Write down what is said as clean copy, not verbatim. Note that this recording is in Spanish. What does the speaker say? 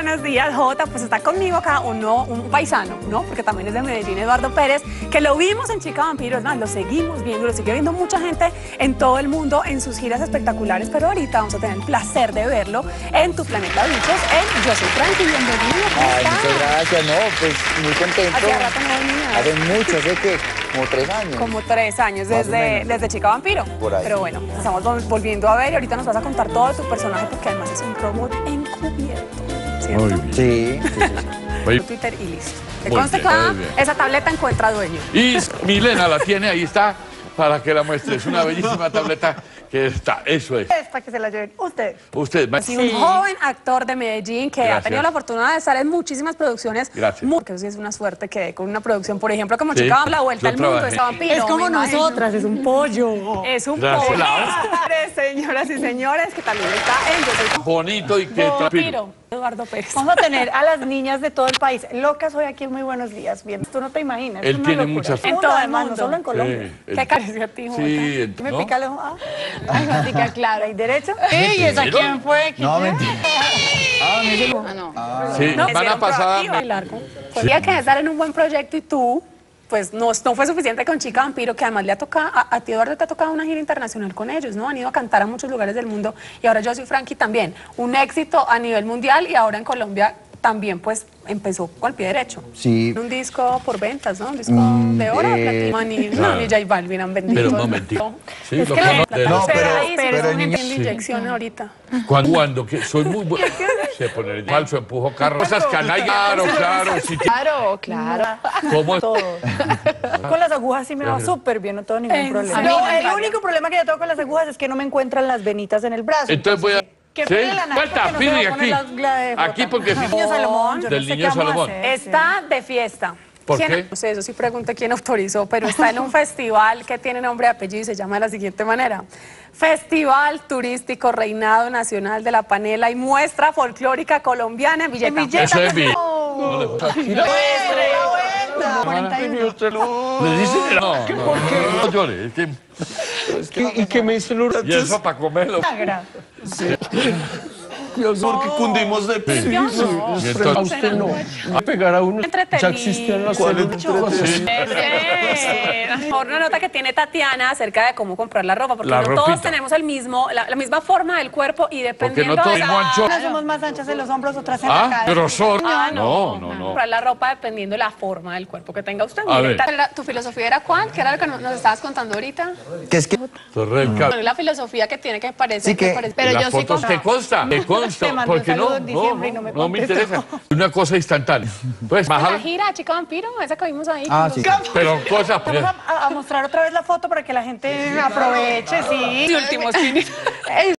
buenos días, Jota. Pues está conmigo acá un paisano, ¿no? Porque también es de Medellín, Eduardo Pérez, que lo vimos en Chica Vampiros, ¿no? Lo seguimos viendo, lo sigue viendo mucha gente en todo el mundo en sus giras espectaculares, pero ahorita vamos a tener el placer de verlo en Tu Planeta Bichos, en Yo Soy Frankie. Bienvenido, ¿cómo estás? Muchas gracias, no, pues muy contento. Hace rato no venía. Hace mucho, sé que como 3 años. Como 3 años, desde Chica Vampiro. Por ahí. Pero bueno, nos estamos volviendo a ver y ahorita nos vas a contar todo de tu personaje porque además es un robot encubierto, ¿cierto? Muy bien. Sí. Twitter y listo. Te Muy conste bien, que muy bien. esa tableta encuentra dueño. Y Milena la tiene, ahí está, para que la muestre. Es una bellísima tableta que está, eso es. Es para que se la lleven ustedes. Usted, Sí, un joven actor de Medellín que ha Gracias. tenido la fortuna de estar en muchísimas producciones. Gracias. Que eso sí es una suerte que con una producción, por ejemplo, como Sí, Chica La Vuelta yo al Mundo, trabajé. esa vampiro. Es como me imagino. nosotras, es un pollo. Es un Gracias. pobre. Señoras y señores, que también está en Yo Soy Bonito y que Vampiro. Eduardo Pérez. Vamos a tener a las niñas de todo el país locas hoy aquí en Muy Buenos Días. Bien, tú no te imaginas. Él es una tiene locura. muchas- En todo el además, mundo. no solo en Colombia. Sí, ¿Qué pareció a ti, Jota? sí, Me ¿no? pica el ojo. Ay, me pica, claro. ¿Y derecho? ¿Y esa quién fue? No, mentira. Sí, No, semana pasada. Largo. Podría que estar en un buen proyecto y tú, pues no fue suficiente con Chica Vampiro, que además le ha tocado, a ti Eduardo te ha tocado una gira internacional con ellos, ¿no? Han ido a cantar a muchos lugares del mundo y ahora Yo Soy Frankie también. Un éxito a nivel mundial y ahora en Colombia también pues empezó con el pie derecho. Sí. Un disco por ventas, ¿no? Un disco de oro, platino. Ni J Balvin han vendido. Pero un momentico. Sí, Es lo que que la- no- No, pero el niño- de inyección ahorita. Cuando que soy muy bueno. Se pone el falso, empujo carro. Esas canallas. Claro. Sí, Claro. ¿Cómo es? Todo. Con las agujas sí me va súper bien, no tengo ningún ¿En problema. serio? No, el único problema que yo tengo con las agujas es que no me encuentran las venitas en el brazo. Entonces voy a. ¿Qué ¿Sí? pide la nariz? Vuelta, Que no se pide va a poner aquí. la de Jota. Aquí porque si Niño Salomón, yo Del no sé niño qué vamos a Salomón. hacer. Está de fiesta. ¿Por ¿Quién? qué? No sé, eso sí pregunté quién autorizó, pero está en un festival que tiene nombre y apellido y se llama de la siguiente manera. Festival Turístico Reinado Nacional de la Panela y Muestra Folclórica Colombiana en Villeta. Eso es mi. No le ¿Le dice? No llore. Es que, ¿Y qué me hizo el y eso para comerlo. Porque cundimos de Yo no. Y entonces- A usted no. A pegar a uno. Entretenido. Ya existían las Sí. Por una nota que tiene Tatiana acerca de cómo comprar la ropa, porque La no todos ropita. tenemos la misma forma del cuerpo y dependiendo todo de el ancho. Unas somos más anchas en los hombros, otras en la Ah, cara. grosor. No. No. Comprar la ropa dependiendo de la forma del cuerpo que tenga usted. A Mire, ver. ¿tu filosofía era cuál? ¿Qué era lo que nos estabas contando ahorita? Que es que Torre del Cabo. Bueno, la filosofía que tiene que parecer. Sí, que- Pero Las yo sí fotos que consta. Que Te consta. mandé un Porque saludo en diciembre y no me no me contestó. interesa. Una cosa instantánea. Pues, la bájala. gira Chica Vampiro, esa que vimos ahí. Ah, con sí. los- Pero cosas. Vamos a mostrar otra vez la foto para que la gente aproveche, sí. Últimos